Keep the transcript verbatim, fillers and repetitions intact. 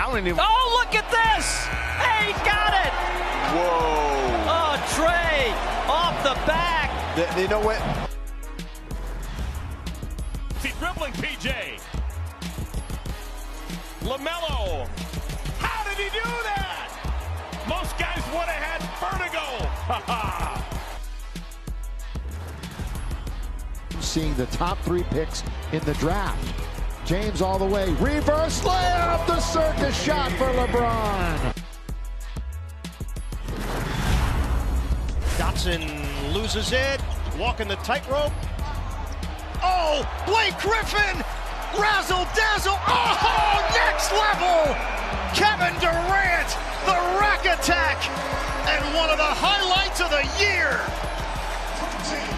don't even... Oh, look at this! Hey, he got it! Whoa. Oh, Trey, off the back. They, they know what? See, dribbling P J. LaMelo. How did he do that? Most guys would have had vertigo. Seeing the top three picks in the draft. James all the way. Reverse layup. The circus shot for LeBron. Dotson loses it. Walking the tightrope. Oh, Blake Griffin. Razzle dazzle. Oh, next level. Kevin Durant. The rack attack. And one of the highlights of the year.